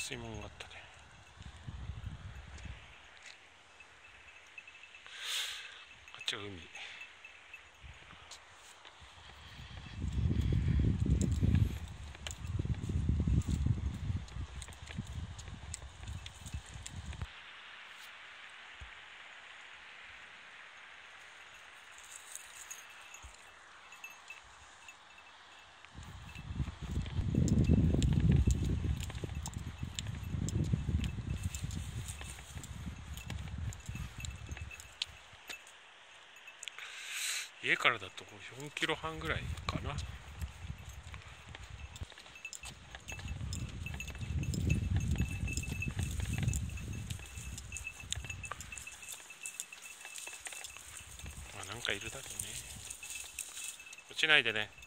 水門があったね。あっちは海。家からだと4キロ半ぐらいかな。まあなんかいるだろうね。落ちないでね。